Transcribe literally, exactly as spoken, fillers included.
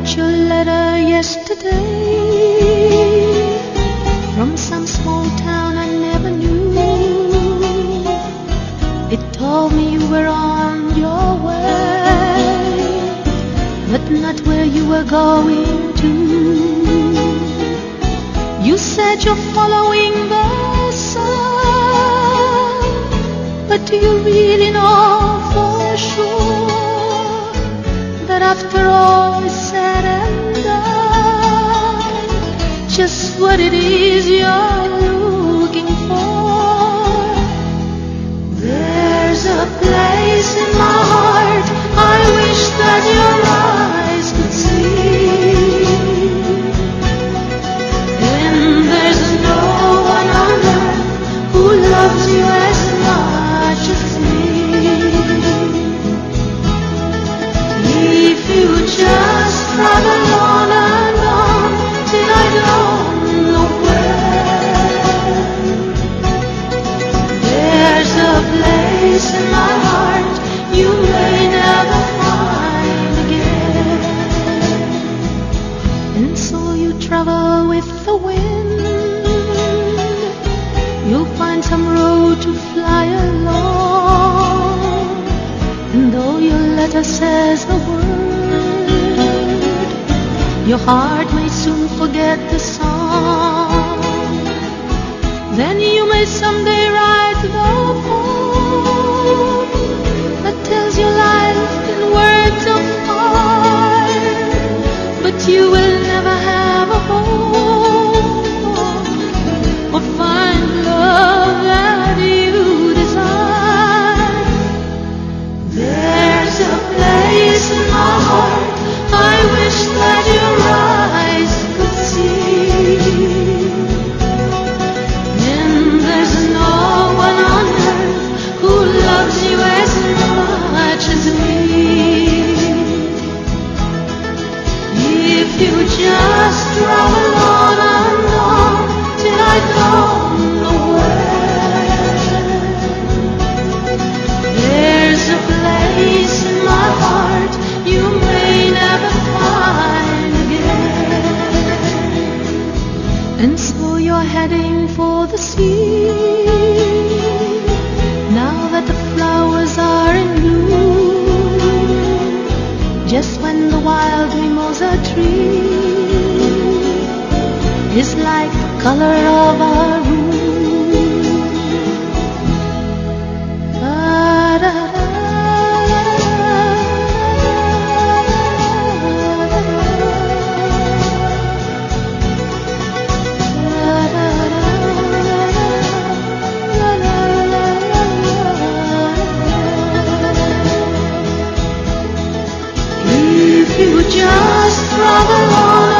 your letter yesterday from some small town I never knew. It told me you were on your way, but not where you were going to. You said you're following the sun, but do you really know for sure that after all is said and done, just what it is you're looking for? There's a place in my heart I wish that your eyes could see, and there's no one on earth who loves you as much as me. If you just travel on and on till I don't know where, there's a place in my heart you may never find again. And so you travel with the wind, you'll find some road to fly along, and though your letter says the word, your heart may soon forget the song. Then you may someday write the poem that tells your life in words of fire, but you will never have a home or find love that you desire. There's a place in my heart I wish that your eyes could see, and there's no one on earth who loves you as much as me. If you just travel on and on till I don't know where, there's a place in my heart you may never find again. And so you're heading for the sea, now that the flowers are in bloom, just when the wild mimosa tree is like the color of a room. If you just travel on